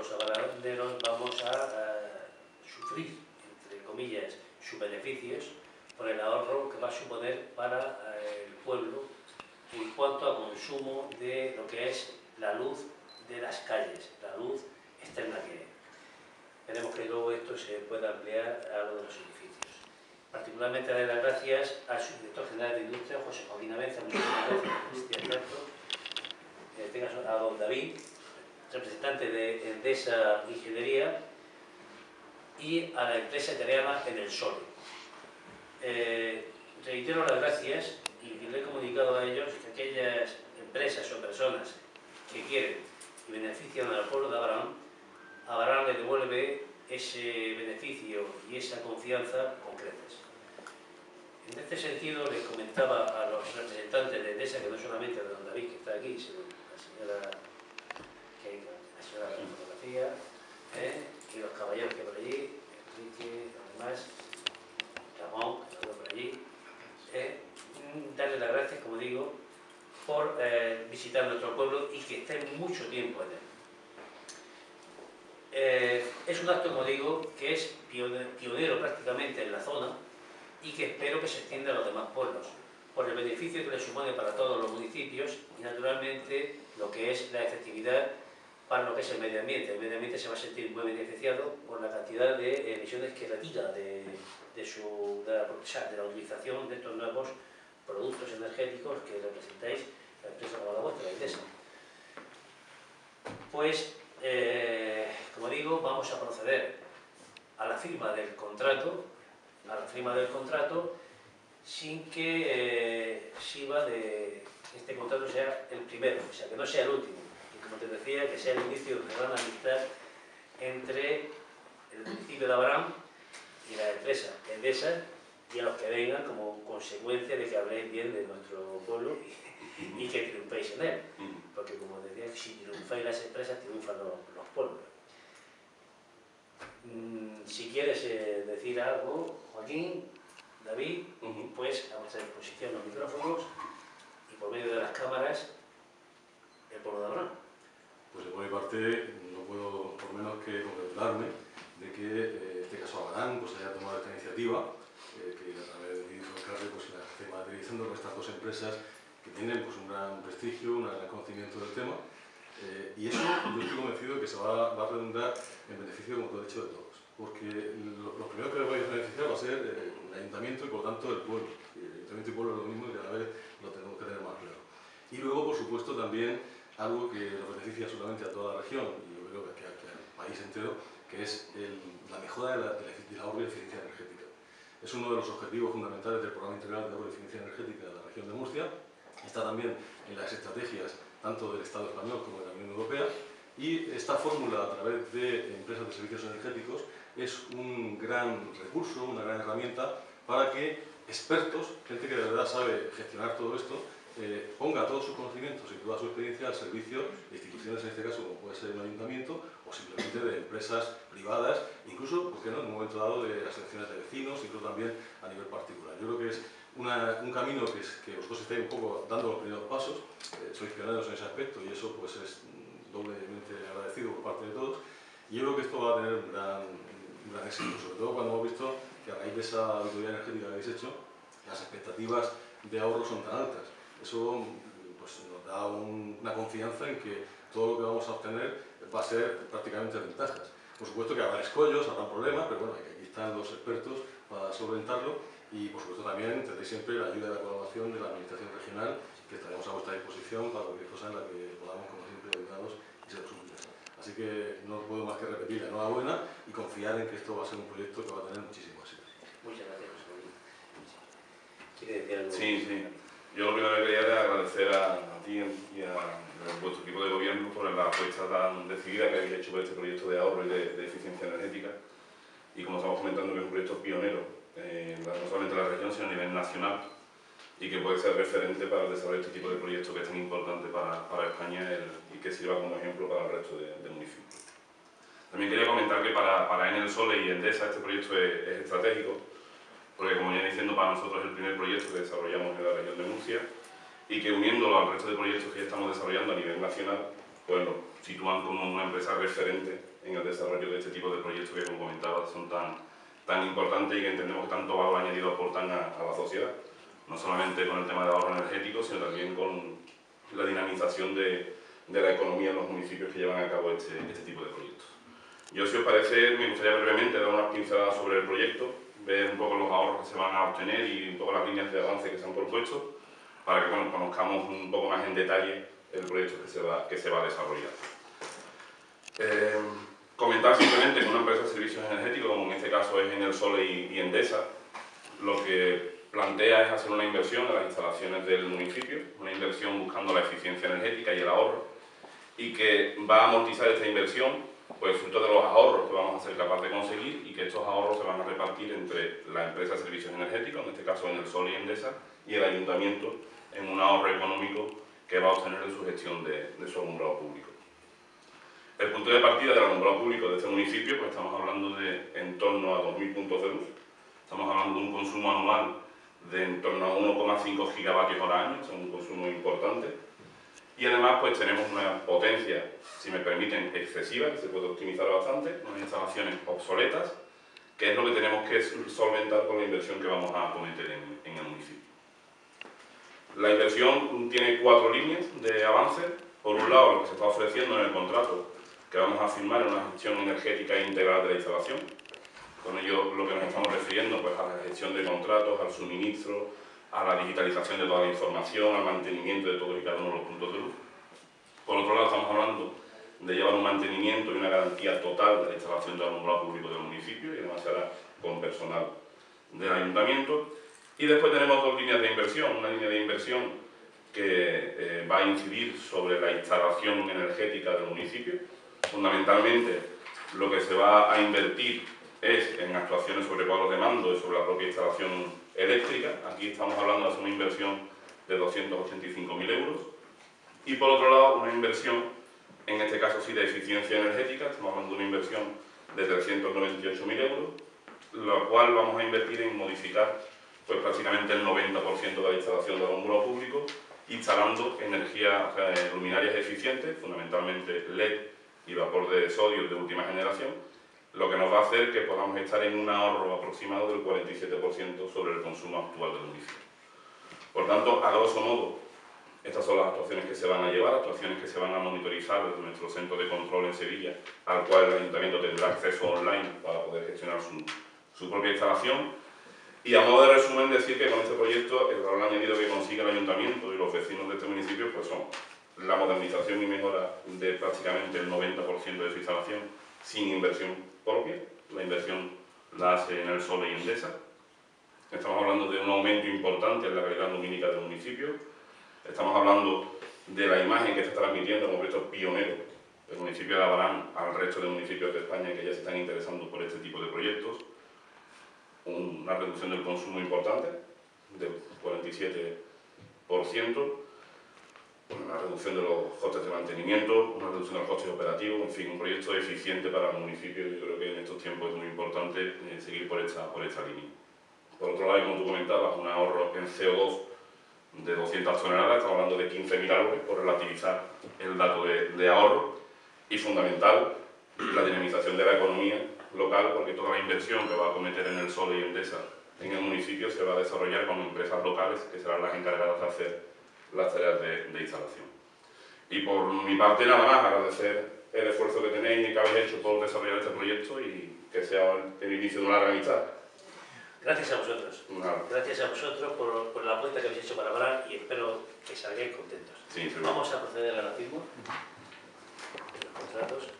los abaraneros vamos a sufrir, entre comillas, sus beneficios por el ahorro que va a suponer para el pueblo en cuanto a consumo de lo que es la luz de las calles, la luz externa que hay. Esperemos que luego esto se pueda ampliar a lo de los edificios. Particularmente dar las gracias al subdirector general de Industria, José Joaquín Abenza, en este caso a don David, representante de Endesa Ingeniería, y a la empresa italiana Enel-Sol. Reitero las gracias y le he comunicado a ellos que aquellas empresas o personas que quieren y benefician al pueblo de Abarán le devuelve ese beneficio y esa confianza con creces. En este sentido, les comentaba a los representantes de Endesa, que no solamente a don David, que está aquí, sino la señora de la fotografía, y los caballeros que por allí, Enrique, además, Ramón, que está por allí, darles las gracias, como digo, por visitar nuestro pueblo y que estén mucho tiempo en él. Es un acto, como digo, que es pionero prácticamente en la zona y que espero que se extienda a los demás pueblos, por el beneficio que le supone para todos los municipios y, naturalmente, lo que es la efectividad para lo que es el medio ambiente. El medio ambiente se va a sentir muy beneficiado por la cantidad de emisiones que retira de la utilización de estos nuevos productos energéticos que representáis la empresa como la vuestra, la Endesa. Pues, como digo, vamos a proceder a la firma del contrato, sin que sirva de este contrato sea el primero, o sea, que no sea el último, y como te decía, que sea el inicio de una gran amistad entre el municipio de Abarán y la empresa Endesa, y a los que vengan como consecuencia de que habléis bien de nuestro pueblo y que triunféis en él, porque como decía, si triunfáis las empresas, triunfan los pueblos. Si quieres decir algo, Joaquín, David, pues a vuestra disposición los micrófonos y por medio de las cámaras el pueblo de Abarán. Pues por mi parte no puedo por menos que congratularme de que en este caso Abarán pues haya tomado esta iniciativa, que a través de Hidrocarre pues la esté materializando con estas dos empresas que tienen pues un gran prestigio, un gran conocimiento del tema, y eso yo estoy convencido de que se va a redundar en beneficio, como tú has dicho, de todos. Porque lo primero que les voy a beneficiar va a ser el ayuntamiento y por tanto el pueblo. Y el ayuntamiento y el pueblo es lo mismo y cada vez lo tenemos que tener más claro. Y luego, por supuesto, también algo que nos beneficia absolutamente a toda la región y yo creo que al país entero, que es la mejora del ahorro y eficiencia energética. Es uno de los objetivos fundamentales del Programa Integral de Ahorro y Eficiencia Energética de la región de Murcia. Está también en las estrategias tanto del Estado español como de la Unión Europea, y esta fórmula a través de empresas de servicios energéticos es un gran recurso, una gran herramienta para que expertos, gente que de verdad sabe gestionar todo esto, ponga todos sus conocimientos y toda su experiencia al servicio de instituciones, en este caso como puede ser el ayuntamiento, o simplemente de empresas privadas, incluso, ¿por qué no?, en un momento dado de asociaciones de vecinos, incluso también a nivel particular. Yo creo que es un camino que vosotros estáis un poco dando los primeros pasos, sois pioneros en ese aspecto y eso pues es doblemente agradecido por parte de todos, y yo creo que esto va a tener un gran éxito, sobre todo cuando hemos visto que a raíz de esa auditoría energética que habéis hecho, las expectativas de ahorro son tan altas. Eso pues, nos da una confianza en que todo lo que vamos a obtener va a ser prácticamente ventajas. Por supuesto que habrá escollos, habrá problemas, pero bueno, aquí están los expertos para solventarlo y por supuesto también tendréis siempre la ayuda y la colaboración de la Administración Regional, que estaremos a vuestra disposición para cualquier cosa en la que podamos, como siempre, ayudaros y seros útiles. Así que no puedo más que repetir la enhorabuena y confiar en que esto va a ser un proyecto que va a tener muchísimo éxito. Muchas gracias, José Luis. ¿Quiere decir algo? Sí. Yo lo primero que quería era agradecer a ti y a vuestro equipo de gobierno por la apuesta tan decidida que habéis hecho por este proyecto de ahorro y de eficiencia energética. Y como estamos comentando, que es un proyecto pionero, no solamente en la región, sino a nivel nacional, y que puede ser referente para el desarrollo de este tipo de proyectos que es tan importante para España y que sirva como ejemplo para el resto de municipios. También quería comentar que para Enel-Sol y Endesa este proyecto es estratégico, porque como ya diciendo, para nosotros es el primer proyecto que desarrollamos en la región de Murcia y que uniéndolo al resto de proyectos que ya estamos desarrollando a nivel nacional, pues lo sitúan como una empresa referente en el desarrollo de este tipo de proyectos que, como comentaba, son tan importantes y que entendemos que tanto valor añadido aportan a la sociedad, no solamente con el tema de ahorro energético, sino también con la dinamización de la economía en los municipios que llevan a cabo este tipo de proyectos. Yo, si os parece, me gustaría brevemente dar unas pinceladas sobre el proyecto, ver un poco los ahorros que se van a obtener y un poco las líneas de avance que se han propuesto, para que conozcamos un poco más en detalle el proyecto que se va a desarrollar. Comentar simplemente que una empresa de servicios energéticos, como en este caso es Enersol y Endesa, lo que plantea es hacer una inversión en las instalaciones del municipio, una inversión buscando la eficiencia energética y el ahorro, y que va a amortizar esta inversión pues fruto de los ahorros que vamos a ser capaces de conseguir, y que estos ahorros se van a repartir entre la empresa de servicios energéticos, en este caso Enersol y Endesa, y el ayuntamiento, en un ahorro económico que va a obtener en su gestión de su alumbrado público. El punto de partida del alumbrado público de este municipio, pues estamos hablando de en torno a 2.000 puntos de luz, estamos hablando de un consumo anual de en torno a 1,5 gigavatios hora año, es un consumo importante, y además pues tenemos una potencia, si me permiten, excesiva, que se puede optimizar bastante, unas instalaciones obsoletas, que es lo que tenemos que solventar con la inversión que vamos a cometer en el municipio. La inversión tiene 4 líneas de avance. Por un lado, lo que se está ofreciendo en el contrato que vamos a firmar es una gestión energética integral de la instalación. Con ello lo que nos estamos refiriendo pues, a la gestión de contratos, al suministro, a la digitalización de toda la información, al mantenimiento de todos y cada uno de los puntos de luz. Por otro lado, estamos hablando de llevar un mantenimiento y una garantía total de la instalación del alumbrado público del municipio, y además se hará con personal del ayuntamiento. Y después tenemos 2 líneas de inversión. Una línea de inversión que va a incidir sobre la instalación energética del municipio. Fundamentalmente, lo que se va a invertir es en actuaciones sobre cuadros de mando y sobre la propia instalación eléctrica. Aquí estamos hablando de hacer una inversión de 285.000 euros. Y por otro lado, una inversión, en este caso sí de eficiencia energética, estamos hablando de una inversión de 398.000 euros, la cual vamos a invertir en modificar pues prácticamente el 90% de la instalación del alumbrado público, instalando luminarias eficientes, fundamentalmente LED y vapor de sodio de última generación, lo que nos va a hacer que podamos estar en un ahorro aproximado del 47% sobre el consumo actual del municipio. Por tanto, a grosso modo, estas son las actuaciones que se van a llevar, actuaciones que se van a monitorizar desde nuestro centro de control en Sevilla, al cual el ayuntamiento tendrá acceso online para poder gestionar su propia instalación. Y a modo de resumen, decir que con este proyecto el valor añadido que consigue el ayuntamiento y los vecinos de este municipio pues son la modernización y mejora de prácticamente el 90% de su instalación sin inversión propia. La inversión la hace Enersol y Endesa. Estamos hablando de un aumento importante en la calidad lumínica del municipio. Estamos hablando de la imagen que se está transmitiendo como proyecto pionero del municipio de Abarán al resto de municipios de España que ya se están interesando por este tipo de proyectos. Una reducción del consumo importante, del 47%, una reducción de los costes de mantenimiento, una reducción de los costes operativos, en fin, un proyecto eficiente para el municipio. Yo creo que en estos tiempos es muy importante seguir por esta línea. Por otro lado, como tú comentabas, un ahorro en CO2 de 200 toneladas, estamos hablando de 15.000 árboles, por relativizar el dato de ahorro, y fundamental, la dinamización de la economía local, porque toda la inversión que va a cometer Enersol y Endesa en el municipio se va a desarrollar con empresas locales que serán las encargadas de hacer las tareas de instalación. Y por mi parte nada más, agradecer el esfuerzo que tenéis y que habéis hecho por desarrollar este proyecto y que sea el inicio de una larga amistad. Gracias a vosotros. Gracias a vosotros por la apuesta que habéis hecho para Abarán, y espero que salgáis contentos. Sí, vamos a proceder a la firma de los contratos.